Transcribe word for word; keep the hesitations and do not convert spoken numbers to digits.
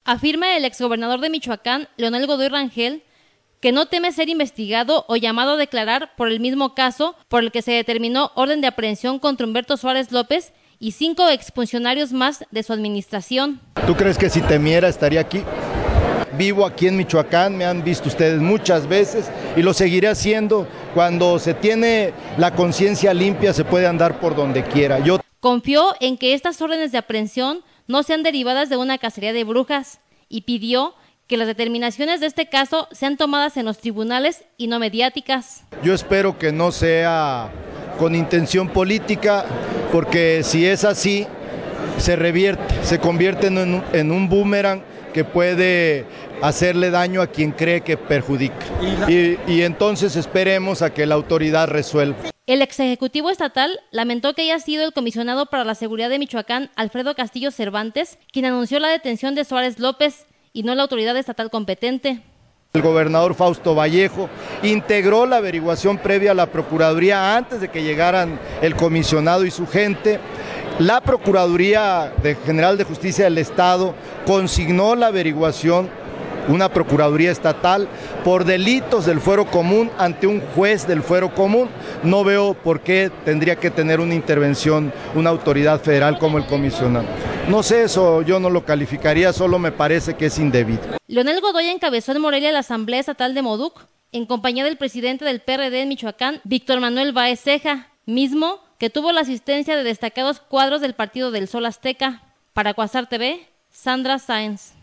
Afirma el exgobernador de Michoacán, Leonel Godoy Rangel, que no teme ser investigado o llamado a declarar por el mismo caso por el que se determinó orden de aprehensión contra Humberto Suárez López y cinco exfuncionarios más de su administración. ¿Tú crees que si temiera estaría aquí? Vivo aquí en Michoacán, me han visto ustedes muchas veces y lo seguiré haciendo. Cuando se tiene la conciencia limpia se puede andar por donde quiera. Yo Confió en que estas órdenes de aprehensión no sean derivadas de una cacería de brujas y pidió que las determinaciones de este caso sean tomadas en los tribunales y no mediáticas. Yo espero que no sea con intención política, porque si es así, se revierte, se convierte en un, en un boomerang que puede hacerle daño a quien cree que perjudica. Y, y entonces esperemos a que la autoridad resuelva. El ex ejecutivo estatal lamentó que haya sido el comisionado para la seguridad de Michoacán, Alfredo Castillo Cervantes, quien anunció la detención de Suárez López y no la autoridad estatal competente. El gobernador Fausto Vallejo integró la averiguación previa a la Procuraduría antes de que llegaran el comisionado y su gente. La Procuraduría General de Justicia del Estado consignó la averiguación, una Procuraduría Estatal, por delitos del fuero común ante un juez del fuero común. No veo por qué tendría que tener una intervención una autoridad federal como el comisionado. No sé, eso yo no lo calificaría, solo me parece que es indebido. Leonel Godoy encabezó en Morelia la Asamblea Estatal de Moduc, en compañía del presidente del P R D en Michoacán, Víctor Manuel Báez Ceja, mismo que tuvo la asistencia de destacados cuadros del Partido del Sol Azteca. Para Cuasar T V, Sandra Sáenz.